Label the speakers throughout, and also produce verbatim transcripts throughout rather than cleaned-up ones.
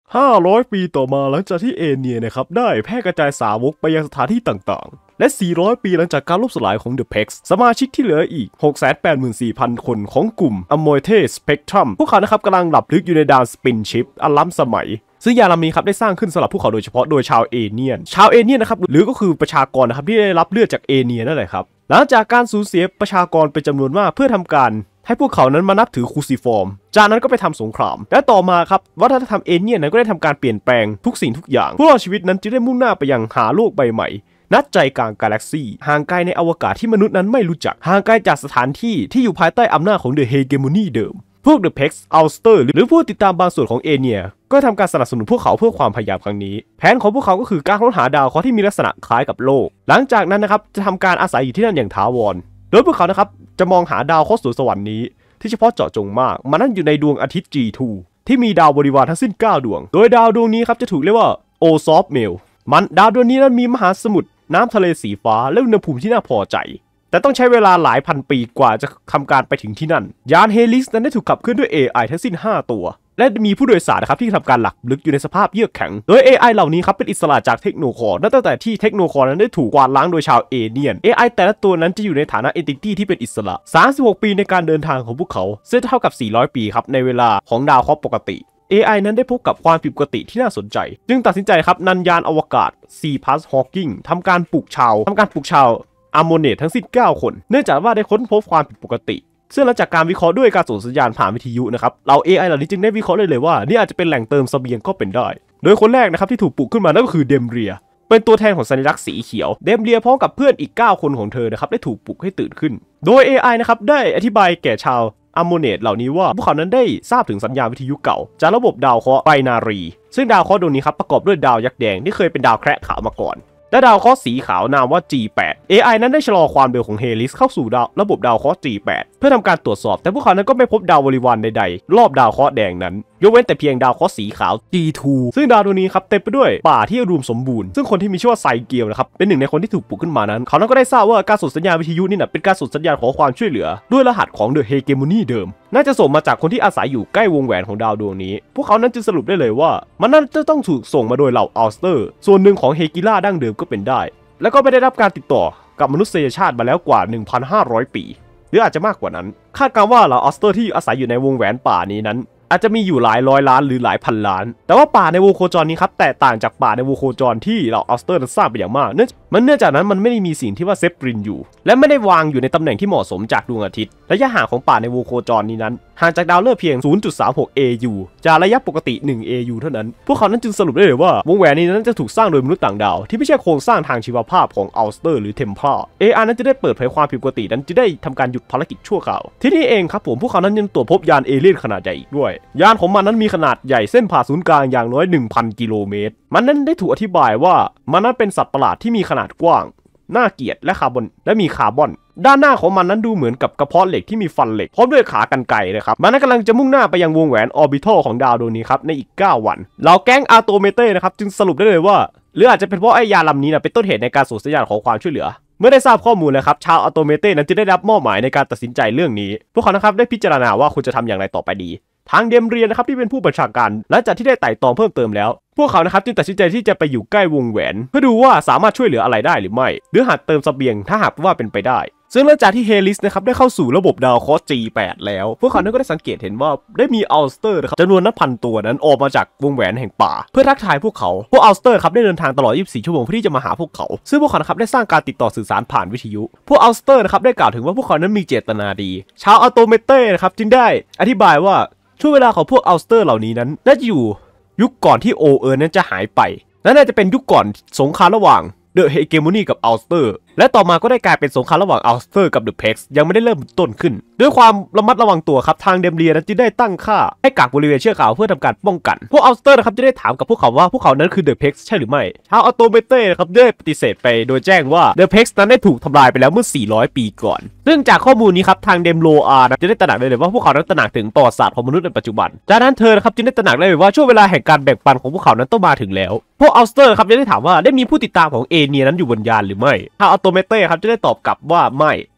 Speaker 1: ห้าร้อยปีต่อมาหลังจากที่เอเนียนะครับได้แพร่กระจายสาวกไปยังสถานที่ต่างๆและสี่ร้อยปีหลังจากการล่มสลายของ The Pex สมาชิกที่เหลืออีก หกแสนแปดหมื่นสี่พัน คนของกลุ่ม Amoite Spectrum พวกเขานะครับกำลังหลับลึกอยู่ในดาวสปินชิปอันล้ำสมัยซึ่งยานลำนี้ครับได้สร้างขึ้นสำหรับพวกเขาโดยเฉพาะโดยชาวเอเนียนชาวเอเนียนนะครับหรือก็คือประชากรนะครับที่ได้รับเลือดจากเอเนียนั่นแหละครับหลังจากการสูญเสียประชากรเป็นจำนวนมากเพื่อทำการให้พวกเขานั้นมานับถือครูซิฟอร์มจากนั้นก็ไปทำสงครามและต่อมาครับวัฒนธรรมเอเนียนนั้นก็ได้ทำการเปลี่ยนแปลงทุกสิ่งทุกอย่างผู้รอดชีวิตนั้นจึงได้มุ่งหน้าไปยังหาโลกใบใหม่นัดใจกลางกาแล็กซีห่างไกลในอวกาศที่มนุษย์นั้นไม่รู้จักห่างไกลจากสถานที่ที่อยู่ภายใต้อำนาจของเดอะเฮเกโมนีเดิมพวก The Pex Ulster หรือผู้ติดตามบางส่วนของเอเนียก็ทำการสนับสนุนพวกเขาเพื่อความพยายามครั้งนี้แผนของพวกเขาก็คือการค้นหาดาวเคราะห์ที่มีลักษณะคล้ายกับโลกหลังจากนั้นนะครับจะทำการอาศัยอยู่ที่นั่นอย่างถาวรโดยพวกเขานะครับจะมองหาดาวเคราะห์สวนสวรรค์นี้ที่เฉพาะเจาะจงมากมันนั่นอยู่ในดวงอาทิตย์ จี ทู ที่มีดาวบริวารทั้งสิ้นเก้าดวงโดยดาวดวงนี้ครับจะถูกเรียกว่าโอซอฟเมลมันดาวดวงนี้นั้นมีมหาสมุทรน้ำทะเลสีฟ้าและอุณหภูมิที่น่าพอใจแต่ต้องใช้เวลาหลายพันปีกว่าจะทำการไปถึงที่นั่นยานเฮลิสนั้นได้ถูกขับเคลื่อนด้วย เอ ไอ ทั้งสิ้นห้าตัวและมีผู้โดยสารนะครับที่ทำการหลักลึกอยู่ในสภาพเยือกแข็งโดย เอ ไอ เหล่านี้ครับเป็นอิสระจากเทคโนคอร์นับตั้งแต่ที่เทคโนคอร์นั้นได้ถูกกวาดล้างโดยชาวเอเนียน เอ ไอ แต่ละตัวนั้นจะอยู่ในฐานะเอนติตี้ที่เป็นอิสระสามสิบหกปีในการเดินทางของพวกเขาซึ่งเท่ากับสี่ร้อยปีครับในเวลาของดาวเคราะห์ปกติ เอ ไอ นั้นได้พบกับความผิดปกติที่น่าสนใจจึงตัดสินใจครับนันยานอวกาศ ซี พลัส Hawking ทำการปลุกชาวทำการปลุกชาวอะโมเนตทั้งสิ้นเก้าคนเนื่องจากว่าได้ค้นพบความผิดปกติซึ่งหลังจากการวิเคราะห์ด้วยการส่งสัญญาณผ่านวิทยุนะครับเรา เอ ไอ เหล่านี้จึงได้วิเคราะห์เลยเลยว่านี่อาจจะเป็นแหล่งเติมเสบียงก็เป็นได้โดยคนแรกนะครับที่ถูกปลุกขึ้นมานั่นก็คือเดมเรียเป็นตัวแทนของสัญลักษณ์สีเขียวเดมเรียพร้อมกับเพื่อนอีกเก้าคนของเธอนะครับได้ถูกปลุกให้ตื่นขึ้นโดย เอ ไอ นะครับได้อธิบายแก่ชาวอะโมเนตเหล่านี้ว่าพวกเขานั้นได้ทราบถึงสัญญาณวิทยุเก่าจากระบบดาวเคราะห์ไบนารีซึ่งดาวเคราะห์ดวงนี้ครับประกอบด้วยดาวยักษ์แดงที่เคยเป็นดาวแคระขาวมาก่อนและดาวเคราะห์สีขาวนามว่า จี แปด เอ ไอ นั้นได้ชะลอความเร็วของเฮลิสเข้าสู่ดาวระบบดาวเคราะห์ จี แปด เพื่อทำการตรวจสอบแต่พวกเขานั้นก็ไม่พบดาวบริวารใดๆรอบดาวเคราะห์แดงนั้นยกเว้นแต่เพียงดาวเคราะห์สีขาว จี ทู ซึ่งดาวดวงนี้ครับเต็มไปด้วยป่าที่อุดมสมบูรณ์ซึ่งคนที่มีชื่อว่าไซเกียวนะครับเป็นหนึ่งในคนที่ถูกปลุกขึ้นมานั้นเขานั้นก็ได้ทราบว่าการส่งสัญญาณวิทยุนี่นะเป็นการส่งสัญญาณขอความช่วยเหลือด้วยรหัสของเดอะเฮเกโมนีเดิมน่าจะส่งมาจากคนที่อาศัยอยู่ใกล้วงแหวนของดาวดวงนี้พวกเขานั้นจึงสรุปได้เลยว่ามันน่าจะต้องถูกส่งมาโดยเหล่าอัลสเตอร์ส่วนหนึ่งของเฮกิล่าดั้งเดิมก็เป็นได้แล้วก็ไม่ได้รับการติดต่อกับมนุษยชาติมาแล้วกว่า หนึ่งพันห้าร้อย ปีหรืออาจจะมากกว่านั้นคาดการณ์ว่าเหล่าอัลสเตอร์ที่อาศัยอยู่ในวงแหวนป่านี้นั้นอาจจะมีอยู่หลายร้อยล้านหรือหลายพันล้านแต่ว่าป่าในวงโคจรนี้ครับแตกต่างจากป่าในวงโคจรที่เหล่าอัลสเตอร์นั้นสร้างไปอย่างมากเนื่องมันเนื่องจากนั้นมันไม่ได้มีสิ่งที่ว่าเซปรินอยู่และไม่ได้วางอยู่ในตำแหน่งที่เหมาะสมจากดวงอาทิตย์ระยะห่างของป่าในวงโคจรนี้นั้นห่างจากดาวฤกษ์เพียง ศูนย์จุดสามหก เอ ยู จากระยะปกติ หนึ่ง เอ ยู เท่านั้นพวกเขานั้นจึงสรุปได้เลยว่าวงแหวนนี้นั้นจะถูกสร้างโดยมนุษย์ต่างดาวที่ไม่ใช่โครงสร้างทางชีวภาพของอัลสเตอร์หรือเทมเพลาร์ เอ ไอ นั้นจะได้เปิดเผยความผิดปกตินั้นจะได้ทำการหยุดภารกิจชั่วคราวที่นี่เองครับผมพวกเขานั้นยังตรวจพบยานเอเลี่ยนขนาดใหญ่อีกด้วยยานของมันนั้นมีขนาดใหญ่เส้นผ่าศูนย์กลางอย่างน้อย หนึ่งพัน กิโลเมตรมันนั้นได้ถูกอธิบายว่ามันนั้นเป็นสัตว์ประหลาดที่มีขนาดกว้างน่าเกลียดและคาร์บอนและมีคาร์บอนด้านหน้าของมันนั้นดูเหมือนกับกระเพาะเหล็กที่มีฟันเหล็กพร้อมด้วยขากรรไกรเลยครับมันนั้นกำลังจะมุ่งหน้าไปยังวงแหวนออร์บิทัลของดาวดวงนี้ครับในอีกเก้าวันเหล่าแก๊งอาร์โตเมเต้นะครับจึงสรุปได้เลยว่าหรืออาจจะเป็นเพราะไอ้ยานลำนี้นะเป็นต้นเหตุในการส่งสัญญาณขอความช่วยเหลือเมื่อได้ทราบข้อมูลแล้วครับชาวอาร์โตเมเต้นั้นจะได้รับมอบหมายในการตัดสินใจเรื่องนี้พวกเขานะครับได้พิจารณาว่าควรจะทำอย่างไรต่อไปดีทางเดมเรียนะครับที่เป็นผู้บัญชาการหลังจากที่ได้ไต่ตองเพิ่มเติมแล้วพวกเขานะครับจึงตัดสินใจที่จะไปอยู่ใกล้วงแหวนเพื่อดูว่าสามารถช่วยเหลืออะไรได้หรือไม่หรือหาเติมเสบียงถ้าหากว่าเป็นไปได้ซึ่งหลังจากที่เฮลิสนะครับได้เข้าสู่ระบบดาวเคราะห์ จี แปด แล้วพวกเขานั้นก็ได้สังเกตเห็นว่าได้มีอัลสเตอร์นะครับจำนวนนับพันตัวนั้นออกมาจากวงแหวนแห่งป่าเพื่อทักทายพวกเขาพวกอัลสเตอร์ครับได้เดินทางตลอดยี่สิบสี่ชั่วโมงเพื่อที่จะมาหาพวกเขาซึ่งพวกเขานะครับได้สร้างการติดต่อสื่อสารผ่านวิทยุพวกอัลสเตอร์นะครับได้กล่าวถึงว่าพวกเขานั้นมีเจตนาดีชาวอัลโตเมเต้นะครับจึงได้อธิบายว่าช่วงเวลาของพวกอัลสเตอร์เหล่านี้นั้นน่าจะอยู่ยุคก่อนที่โอเอิร์นนั้นจะหายไปและน่าจะเป็นยุคก่อนสงครามระหว่างเดอะเฮเกโมนีกับอัลสเตอร์และต่อมาก็ได้กลายเป็นสงครามระหว่างอัลสเตอร์กับเดอะเพ็กซ์ยังไม่ได้เริ่มต้นขึ้นด้วยความระมัดระวังตัวครับทางเดมเรียนั้นจึงได้ตั้งค่าให้กักบริเวณเชือกขาวเพื่อทำการป้องกันพวกอัลสเตอร์นะครับจะได้ถามกับพวกเขาว่าพวกเขานั้นคือเดอะเพ็กซ์ใช่หรือไม่ชาวอัลโตเมเต้นะครับได้ปฏิเสธไปโดยแจ้งว่าเดอะเพ็กซ์นั้นได้ถูกทำลายไปแล้วเมื่อสี่ร้อยปีก่อนซึ่งจากข้อมูลนี้ครับทางเดมโลอาร์จะได้ตระหนักได้เลยว่าพวกเขานั้นตระหนักถึงประวัติศาสตร์ของมนุษย์ในปัจจุบันจากนั้นเธอนะครับจึงได้ตระหนักได้เลยว่าช่วงเวลาแห่งการแบ่งปันของพวกเขานั้นต้องมาถึงแล้วพวกอัลสเตอร์ครับจะได้ถามว่าได้มีผู้ติดตามของเอเนียนั้นอยู่บนยานหรือไม่ชาวอัลโตเมเต้ครับจะได้ตอบกลับว่าไม่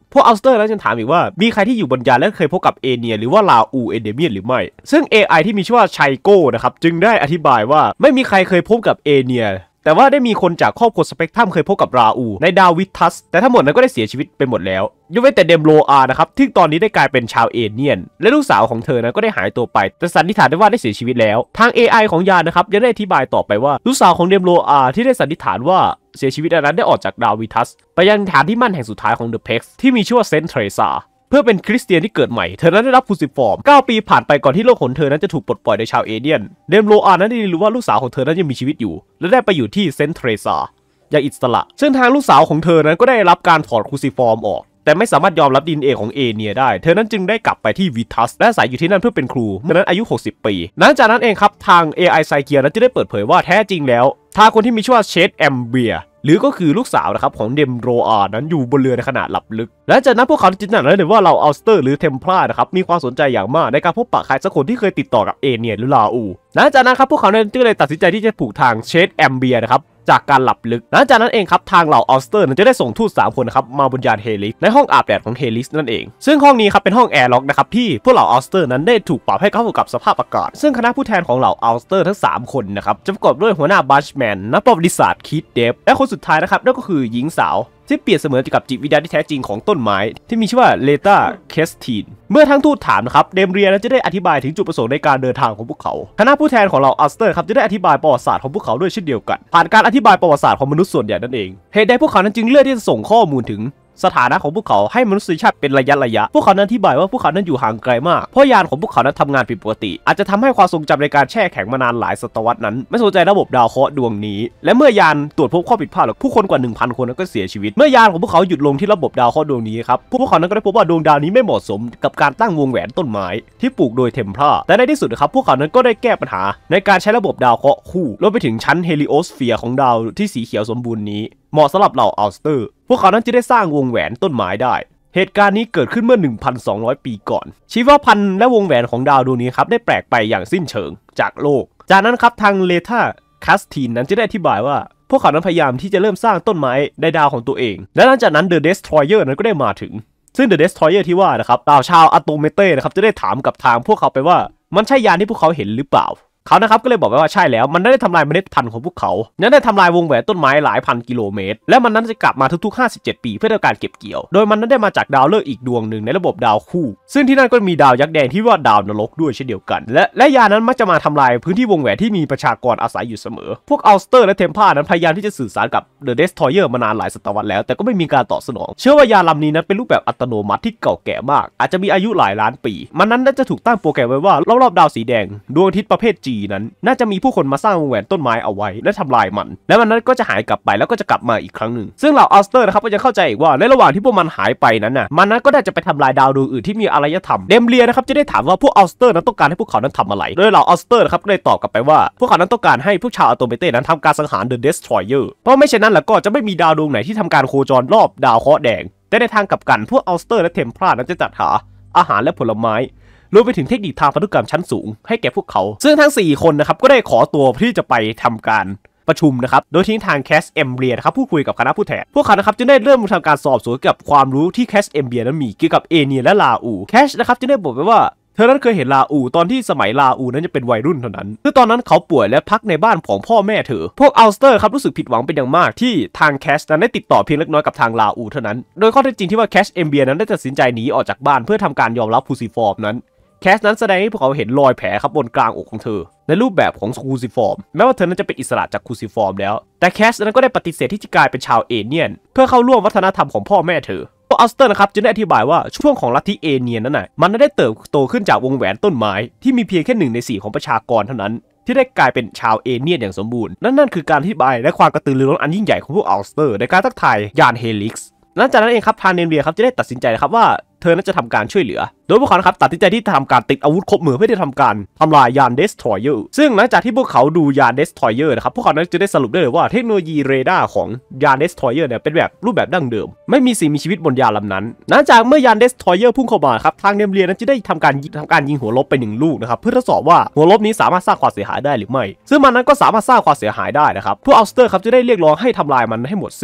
Speaker 1: พวกอัลสเตอร์นั้นยังถามอีกว่ามีใครที่อยู่บนยานและเคยพบกับเอเนียหรือว่าลาอูเอเดเมียนหรือไม่ซึ่ง เอ ไอ ที่มีชื่อว่าไชโก้นะครับจึงได้อธิบายว่าไม่มีใครเคยพบกับเอเนียแต่ว่าได้มีคนจากครอบครัวสเปกทรัมเคยพบกับราอูในดาววิทัสแต่ทั้งหมดนั้นก็ได้เสียชีวิตไปหมดแล้วยกเว้นแต่เดมโลอาร์นะครับที่ตอนนี้ได้กลายเป็นชาวเอเนียนและลูกสาวของเธอนั้นก็ได้หายตัวไปแต่สันนิษฐานได้ว่าได้เสียชีวิตแล้วทาง เอ ไอ ของยานนะครับยังได้อธิบายต่อไปว่าลูกสาวของเดมโลอาร์ที่ได้สันนิษฐานว่าเสียชีวิตนั้นได้ออกจากดาววิทัสไปยังฐานที่มั่นแห่งสุดท้ายของเดอะเพกซ์ที่มีชื่อว่าเซนต์เทรซาเพื่อเป็นคริสเตียนที่เกิดใหม่เธอนั้นได้รับครูซิฟอร์มเก้าปีผ่านไปก่อนที่โลกของเธอนั้นจะถูกปลดปล่อยโดยชาวเอเนียนเดมโลอาร์นั้นได้รู้ว่าลูกสาวของเธอนั้นยังมีชีวิตอยู่และได้ไปอยู่ที่เซนต์เทรซาอย่างอิสระซึ่งทางลูกสาวของเธอนั้นก็ได้รับการถอดครูซิฟอร์มออกแต่ไม่สามารถยอมรับ ดี เอ็น เอ ของเอเนียได้เธอนั้นจึงได้กลับไปที่วิทัสและอาศัยอยู่ที่นั่นเพื่อเป็นครูเมื่อนั้นอายุหกสิบปีหลังจากนั้นเองครับทาง เอ ไอ ไซเกียนั้นจะได้เปิดเผยว่าแท้จริงแล้วทางคนที่มีชื่อว่าเชดแอมเบียหรือก็คือลูกสาวนะครับของเดมโรอาร์นั้นอยู่บนเรือในขณะหลับลึกและจากนั้นพวกเขาจินตนาการได้ว่าเราอัลสเตอร์หรือเทมพลานะครับมีความสนใจอย่างมากในการพบปะใครสักคนที่เคยติดต่อกับเอเนียหรือลาอูหลังจากนั้นครับพวกเขาจึงเลยตัดสินใจที่จะผูกทางเชดแอมเบียนะครับจากการหลับลึกหลังจากนั้นเองครับทางเหล่าอัลสเตอร์จะได้ส่งทูตสามคนนะครับมาบนยานเฮลิสในห้องอาบแดดของเฮลิสนั่นเองซึ่งห้องนี้ครับเป็นห้องแอร์ล็อกนะครับที่พวกเหล่าอัลสเตอร์นั้นได้ถูกปรับให้เข้ากับสภาพอากาศซึ่งคณะผู้แทนของเหล่าอัลสเตอร์ทั้งสามคนนะครับจะประกอบด้วยหัวหน้าบัชแมนนักประวัติศาสตร์คิดเดฟและคนสุดท้ายนะครับนั่นก็คือหญิงสาวที่เปรียบเสมือนกับจิตวิญญาณที่แท้จริงของต้นไม้ที่มีชื่อว่าเลต้าเคสตินเมื่อทั้งทูตถามนะครับเดมเรียจะได้อธิบายถึงจุดประสงค์ในการเดินทางของพวกเขาคณะผู้แทนของเราอัลสเตอร์ครับจะได้อธิบายประวัติศาสตร์ของพวกเขาด้วยเช่นเดียวกันผ่านการอธิบายประวัติศาสตร์ของมนุษย์ส่วนใหญ่นั่นเองเหตุใดพวกเขานั้นจึงเลือกที่จะส่งข้อมูลถึงสถานะของพวกเขาให้มนุษยชาติเป็นระยะระยะพวกเขานั้นอธิบายว่าพวกเขานั้นอยู่ห่างไกลมากเพราะยานของพวกเขานั้นทำงานผิดปกติอาจจะทำให้ความทรงจำในการแช่แข็งมานานหลายศตวรรษนั้นไม่สนใจระบบดาวเคราะห์ดวงนี้และเมื่อยานตรวจพบข้อผิดพลาดหรอกผู้คนกว่า หนึ่งพัน คนนั้นก็เสียชีวิตเมื่อยานของพวกเขาหยุดลงที่ระบบดาวเคราะห์ดวงนี้ครับพวกเขานั้นก็ได้พบว่าดวงดาวนี้ไม่เหมาะสมกับการตั้งวงแหวนต้นไม้ที่ปลูกโดยเทมพลาแต่ในที่สุดนะครับพวกเขานั้นก็ได้แก้ปัญหาในการใช้ระบบดาวเคราะห์คู่รวมไปถึงชั้นเฮลิโอสเฟียร์ของดาวที่สีเขียวสมบูรณ์นี้เหมาะสำหรับเหล่าอัลสเตอร์พวกเขานั้นจะได้สร้างวงแหวนต้นไม้ได้เหตุการณ์นี้เกิดขึ้นเมื่อ หนึ่งพันสองร้อย ปีก่อนชีวพันธุ์และวงแหวนของดาวดวงนี้ครับได้แปลกไปอย่างสิ้นเชิงจากโลกจากนั้นครับทางเลธาคัสตินนั้นจะได้อธิบายว่าพวกเขานั้นพยายามที่จะเริ่มสร้างต้นไม้ในดาวของตัวเองและหลังจากนั้นเดอะเดสทรอยเออร์นั้นก็ได้มาถึงซึ่งเดอะเดสทรอยเออร์ที่ว่านะครับดาวชาวอะโตเมเต้นะครับจะได้ถามกับทางพวกเขาไปว่ามันใช่ยานที่พวกเขาเห็นหรือเปล่าเขานะครับก็เลยบอกว่าใช่แล้วมันได้ทำลายเมล็ดพันธุ์ของพวกเขานั้นได้ทำลายวงแหวนต้นไม้หลายพันกิโลเมตรและมันนั้นจะกลับมาทุกๆห้าสิบเจ็ดปีเพื่อการเก็บเกี่ยวโดยมันนั้นได้มาจากดาวฤกษ์อีกดวงหนึ่งในระบบดาวคู่ซึ่งที่นั่นก็มีดาวยักษ์แดงที่ว่าดาวนรกด้วยเช่นเดียวกันและและยานั้นมักจะมาทำลายพื้นที่วงแหวนที่มีประชากรอาศัยอยู่เสมอพวกอัลสเตอร์และเทมพลานั้นพยายามที่จะสื่อสารกับเดอะเดสทรอยเออร์มานานหลายศตวรรษแล้วแต่ก็ไม่มีการตอบสนองเชื่อว่ายานลำนี้นั้นเป็นรูปแบบอัตโนมัติที่เก่าแก่มากอาจจะมีอายุหลายล้านปีมันนั้นน่าจะถูกตั้งโปรแกรมไว้ว่ารอบๆดาวสีแดงดวงอาทิตย์ประเภท G นั้นน่าจะมีผู้คนมาสร้างวงแหวนต้นไม้เอาไว้และทำลายมันและมันนั้นก็จะหายกลับไปแล้วก็จะกลับมาอีกครั้งหนึ่งซึ่งเหล่าอัลสเตอร์นะครับก็จะเข้าใจอีกว่าในระหว่างที่พวกมันหายไปนั้นน่ะมันนั้นก็ได้จะไปทำลายดาวดวงอื่นที่มีอารยธรรมเดมเลียนะครับจะได้ถามว่าพวกอัลสเตอร์นั้นต้องการให้พวกเขานั้นทำอะไรโดยเหล่าอัลสเตอร์นะครับก็ได้ตอบกลับไปว่าพวกเขานั้นต้องการให้พวกชาวอะโตเมเต้นั้นทำการสังหารเดอะเดสทรอยเออร์เพราะไม่เช่นนั้นแล้วก็จะไม่มีดาวดวงไหนที่ทำการโคจรรอบดาวเคราะห์แดงแต่ในทางกลับกันพวกอัลสเตอร์และเทมพลานั้นจะจัดหาอาหารและผลไม้รวมไปถึงเทคนิคทางพันธุกรรมชั้นสูงให้แก่พวกเขาซึ่งทั้งสี่คนนะครับก็ได้ขอตัวที่จะไปทำการประชุมนะครับโดยทิ้งทางแคสเอมเบียนะครับพูดคุยกับคณะผู้แทนพวกเขานะครับจึงได้เริ่มทำการสอบสวนกับความรู้ที่แคสเอมเบียนั้นมีเกี่ยวกับเอเนียและลาอูแคชนะครับจึงได้บอกไว้ว่าเธอนั้นเคยเห็นลาอูตอนที่สมัยลาอูนั้นจะเป็นวัยรุ่นเท่านั้นคือตอนนั้นเขาป่วยและพักในบ้านของพ่อแม่เธอพวกอัลสเตอร์ครับรู้สึกผิดหวังเป็นอย่างมากที่ทางแคชนั้นได้ติดต่อเพียงเล็กน้อยกับทางลาอูเท่านั้นโดยข้อเท็จจริงที่ว่าแคชเอมเบียนั้นได้ตัดสินใจหนีออกจากบ้านเพื่อทำการยอมรับคูซิฟอร์มนั้นแคสนั้นแสดงให้พวกเขาเห็นรอยแผลครับบนกลางอกของเธอในรูปแบบของคูซิฟอร์มแม้ว่าเธอนั้นจะเป็นอิสระจากคูซิฟอร์มแล้วแต่แคสนั้นก็ได้ปฏิเสธที่จะกลายเป็นชาวเอเนียนเพื่อเข้าร่วมวัฒนธรรมของพ่อแม่เธอพวกอัลสเตอร์นะครับจึงได้อธิบายว่าช่วงของลัทธิเอเนียนนั้นน่ะมันได้เติบโตขึ้นจากวงแหวนต้นไม้ที่มีเพียงแค่หนึ่งในสี่ของประชากรเท่านั้นที่ได้กลายเป็นชาวเอเนียนอย่างสมบูรณ์นั่นนั่นคือการอธิบายและความกระตือรือร้นอันยิ่งใหญ่ของพวกอัลสเตอร์ในการทักทายยานเฮลิกซ์หลังจากนั้นเองครับทางเนเรียครับจะได้ตัดสินใจนะครับว่าเธอนั้นจะทำการช่วยเหลือโดยพวกเขานะครับตัดสินใจที่จะทำการติดอาวุธครบมือเพื่อที่จะทำการทำลายยานเดสทรอยเออร์ซึ่งหลังจากที่พวกเขาดูยานเดสทรอยเออร์นะครับพวกเขานั้นจะได้สรุปได้เลยว่าเทคโนโลยีเรดาร์ของยานเดสทรอยเออร์เนี่ยเป็นแบบรูปแบบดั้งเดิมไม่มีสิ่งมีชีวิตบนยานลำนั้นหลังจากเมื่อยานเดสทรอยเออร์พุ่งเข้ามาครับทางเนเรียนั้นจะได้ทำการทำการยิงหัวลบไปหนึ่งลูกนะครับเพื่อทดสอบว่าหัวลบนี้สามารถสร้างความเสียหายได้หรือไม่ซึ่งมันนั้นก็สามารถสร้างความเสียหายได้นะครับพวกอัลสเตอร์ครับจะได้เรียกร้องให้ทำลายมันให้หมดสิ้น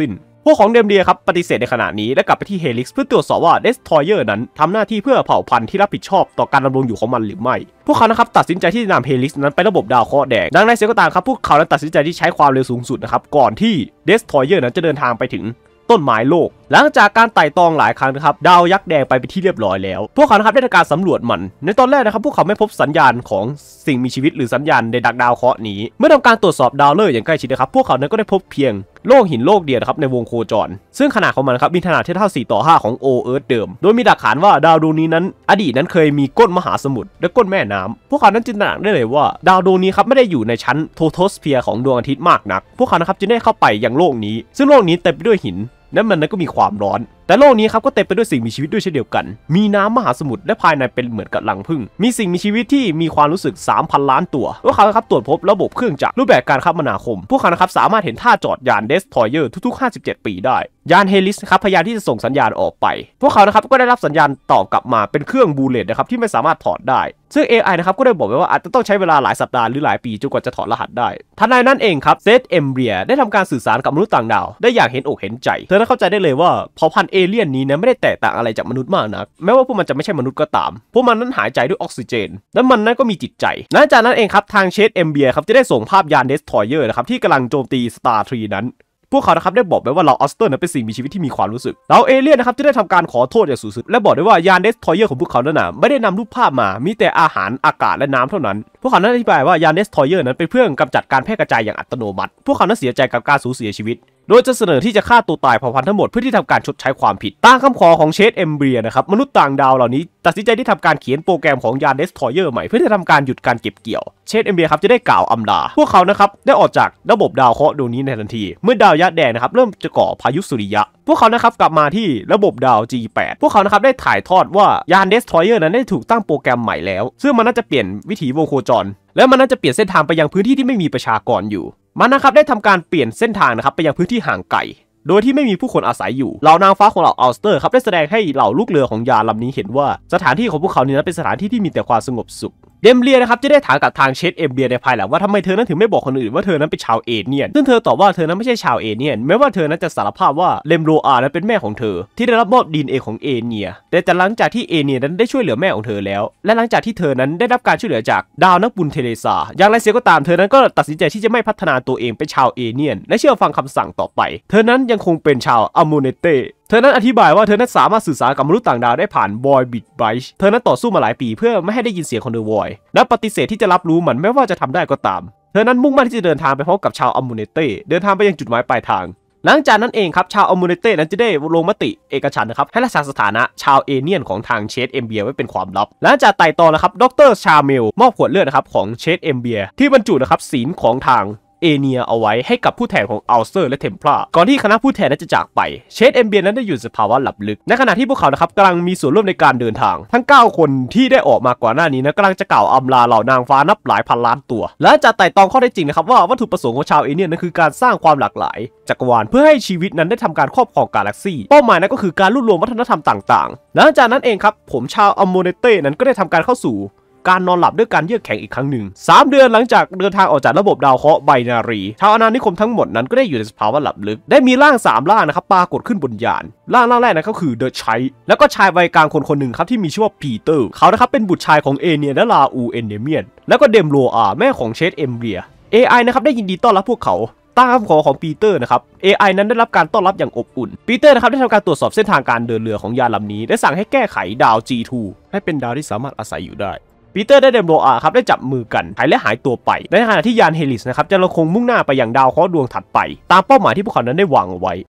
Speaker 1: พวกของเดมเดียครับปฏิเสธในขณะนี้และกลับไปที่เฮลิกซ์เพื่อตรวจสอบว่าเดสทรอยเออร์นั้นทำหน้าที่เพื่อเผ่าพันธุ์ที่รับผิดชอบต่อการดำรงอยู่ของมันหรือไม่พวกเขานะครับตัดสินใจที่จะนำเฮลิกซ์นั้นไประบบดาวเคราะห์แดงดังนั้นเสียก็ตามครับพวกเขานั้นตัดสินใจที่ใช้ความเร็วสูงสุดนะครับก่อนที่เดสทรอยเออร์นั้นจะเดินทางไปถึงต้นไม้โลกหลังจากการไต่ตองหลายครั้งนะครับดาวยักษ์แดงไปเป็นที่เรียบร้อยแล้วพวกเขานะครับได้ทำการสำรวจมันในตอนแรกนะครับพวกเขาไม่พบสัญญาณของสิ่งมีชีวิตหรือสัญญาณในดักดาวเคราะห์นี้เมื่อทำการตรวจสอบดาวฤกษ์อย่างใกล้ชิดนะครับพวกเขานั้นก็ได้พบเพียงโลกหินโลกเดียวนะครับในวงโคจรซึ่งขนาดของมันครับมีขนาดเท่าสี่ต่อห้าของโอเอิร์ธเดิมโดยมีหลักฐานว่าดาวดวงนี้นั้นอดีตนั้นเคยมีก้นมหาสมุทรและก้นแม่น้ำพวกเขานั้นจินตนาได้เลยว่าดาวดวงนี้ครับไม่ได้อยู่ในชั้นโทโทสเฟียร์ของดวงอาทิตย์มากนักพวกเขานะครับจึงได้เข้าไปยังโลกนี้ซึ่งโลกนี้เต็มไปด้วยหินนั้นมันนั้นก็มีความร้อนแต่โลกนี้ครับก็เต็มไปด้วยสิ่งมีชีวิตด้วยเช่นเดียวกันมีน้ำมหาสมุทรและภายในเป็นเหมือนกับรังผึ้งมีสิ่งมีชีวิตที่มีความรู้สึก สามพัน ล้านตัวพวกเขาครับตรวจพบระบบเครื่องจักรรูปแบบการคมนาคมพวกเขานะครับสามารถเห็นท่าจอดยานเดสทรอยเออร์ทุกๆห้าสิบเจ็ดปีได้ยานเฮลิสครับพยายามที่จะส่งสัญญาณออกไปพวกเขานะครับก็ได้รับสัญญาณตอบกลับมาเป็นเครื่องบูเลตนะครับที่ไม่สามารถถอดได้ซึ่ง เอ ไอ นะครับก็ได้บอกไว้ว่าอาจจะต้องใช้เวลาหลายสัปดาห์หรือหลายปีจนกว่าจะถอดรหัสได้ทันใดนั้นเองครับเซธเอมเบรียได้ทำการสื่อสารกับมนุษย์ต่างดาวได้อย่างเห็นอกเห็นใจเธอนั้นเข้าใจได้เลยว่าเผ่าพันธุ์เอเลี่ยนนี้นะไม่ได้แตกต่างอะไรจากมนุษย์มากนักแม้ว่าพวกมันจะไม่ใช่มนุษย์ก็ตามพวกมันนั้นหายใจด้วยออกซิเจนและมันนั้นก็มีจิตใจหลังจากนั้นเองครับทางเชธเอมเบรียครับจะได้ส่งภาพยานเดสทรอยเออร์นะครับที่กำลังโจมตีสตาร์ทรีนั้นพวกเขานะครับได้บอกไว้ว่าเราออสเตอร์นั้นเป็นสิ่งมีชีวิตที่มีความรู้สึกเราเอเลี่ยนนะครับจะได้ทำการขอโทษอย่างสุดๆและบอกด้วยว่ายานเดสทรอยเออร์ของพวกเขานั้นนะไม่ได้นำรูปภาพมามีแต่อาหารอากาศและน้ำเท่านั้นพวกเขานั้นอธิบายว่ายานเดสทรอยเออร์นั้นเป็นเครื่องกำจัดการแพร่กระจายอย่างอัตโนมัติพวกเขานั้นเสียใจกับการสูญเสียชีวิตโดยจะเสนอที่จะฆ่าตัวตายเผ่าพันธุ์ทั้งหมดเพื่อที่ทำการชดใช้ความผิดตามคำขอของเชธเอมเบรียนะครับมนุษย์ต่างดาวเหล่านี้ตัดสินใจที่ทำการเขียนโปรแกรมของยานเดสทรอยเออร์ใหม่เพื่อที่จะทำการหยุดการเก็บเกี่ยวเชธเอมเบรียครับจะได้กล่าวอำลาพวกเขานะครับได้ออกจากระบบดาวเคราะห์ดวงนี้ในทันทีเมื่อดาวยักษ์แดงนะครับเริ่มจะก่อพายุสุริยะพวกเขานะครับกลับมาที่ระบบดาว จี แปด พวกเขานะครับได้ถ่ายทอดว่ายานเดสทรอยเออร์นั้นได้ถูกตั้งโปรแกรมใหม่แล้วซึ่งมันน่าจะเปลี่ยนวิถีวงโคจรและมันน่าจะเปลี่ยนเส้นทางไปยังพื้นที่ที่ไม่มีประชากรอยู่มันนะครับได้ทำการเปลี่ยนเส้นทางนะครับไปยังพื้นที่ห่างไกลโดยที่ไม่มีผู้คนอาศัยอยู่เหล่านางฟ้าของเหล่าอัลสเตอร์ครับได้แสดงให้เหล่าลูกเรือของยานลำนี้เห็นว่าสถานที่ของพวกเขานี้นั้นเป็นสถานที่ที่มีแต่ความสงบสุขเดมเลียนะครับจะได้ถามกับทางเชธเอมเบรียในภายหลังว่าทำไมเธอนั้นถึงไม่บอกคนอื่นว่าเธอนั้นเป็นชาวเอเนียนซึ่งเธอตอบว่าเธอนั้นไม่ใช่ชาวเอเนียนแม้ว่าเธอนั้นจะสารภาพว่าเลมโรอานั้นเป็นแม่ของเธอที่ได้รับมอบดีเอ็นเอของเอเนียแต่แต่หลังจากที่เอเนียนั้นได้ช่วยเหลือแม่ของเธอแล้วและหลังจากที่เธอนั้นได้รับการช่วยเหลือจากดาวนักบุญเทเลซาอย่างไรเสียก็ตามเธอนั้นก็ตัดสินใจที่จะไม่พัฒนาตัวเองเป็นชาวเอเนียนและเชื่อฟังคำสั่งต่อไปเธอนั้นยังคงเป็นชาวอัมโมเนเต้เธอนั้นอธิบายว่าเธอนั้นสามารถสื่อสารกับมนุษย์ต่างดาวได้ผ่านบอยบิทไบช์เธอนั้นต่อสู้มาหลายปีเพื่อไม่ให้ได้ยินเสียงของเดอะวอยและปฏิเสธที่จะรับรู้มันไม่ว่าจะทำได้ก็ตามเธอนั้นมุ่งมั่นที่จะเดินทางไปพบกับชาวอัมโมเนเต้เดินทางไปยังจุดหมายปลายทางหลังจากนั้นเองครับชาวอัมโมเนเต้นั้นจะได้ลงมติเอกฉันท์นะครับให้รักษาสถานะชาวเอเนียนของทางเชธเอมเบียไว้เป็นความลับหลังจากไต่ตองนะครับดร.ชาเมลมอบขวดเลือดนะครับของเชธเอมเบียที่บรรจุนะครับศีลของทางเอเนียเอาไว้ให้กับผู้แทนของอัลสเตอร์และเทมพลาก่อนที่คณะผู้แทนนั้นจะจากไปเชธเอมเบียนั้นได้อยู่ในสภาวะหลับลึกในขณะที่พวกเขานะครับกำลังมีส่วนร่วมในการเดินทางทั้งเก้าคนที่ได้ออกมาก่อนหน้านี้นะกำลังจะกล่าวอำลาเหล่านางฟ้านับหลายพันล้านตัวและจะไต่ตองข้อได้จริงนะครับว่าวัตถุประสงค์ของชาวเอเนียนนั้นคือการสร้างความหลากหลายจักรวาลเพื่อให้ชีวิตนั้นได้ทำการครอบครองกาแล็กซี่เป้าหมายนั้นก็คือการรวบรวมวัฒนธรรมต่างๆหลังจากนั้นเองครับผมชาวอัมโมเนเต้นั้นก็ได้ทำการเข้าสู่การนอนหลับด้วยการเยือกแข็งอีกครั้งหนึ่งสามเดือนหลังจากเดินทางออกจากระบบดาวเคราะห์ไบนารีชาวอาณานิคมทั้งหมดนั้นก็ได้อยู่ในสภาวะหลับลึกได้มีร่างสามร่างนะครับปรากฏขึ้นบนยานร่างร่างแรกนั้นก็คือเดอะไชแล้วก็ชายวัยกลางคนคนหนึ่งครับที่มีชื่อว่าปีเตอร์เขานะครับเป็นบุตรชายของเอเนียและลาอูเอนเดเมียนแล้วก็เดมโรอาแม่ของเชธเอมเบรีย เอ ไอ นะครับได้ยินดีต้อนรับพวกเขาตามคำขอของปีเตอร์นะครับ เอ ไอ นั้นได้รับการต้อนรับอย่างอบอุ่นปีเตอร์นะครับได้ทำการตรวจสอบเส้นทางการเดินเรือของยานลำนี้และสั่งให้แก้ไขดาว จี ทู ให้เป็นดาวที่สามารถอาศัยอยู่ได้ปีเตอร์ได้เดมโรอาครับได้จับมือกันหายและหายตัวไปในขณะที่ยานเฮลิสนะครับจะยังคงมุ่งหน้าไปยังดาวเคราะห์ดวงถัดไปตามเป้าหมายที่พวกเขานั้นได้วางเอาไว้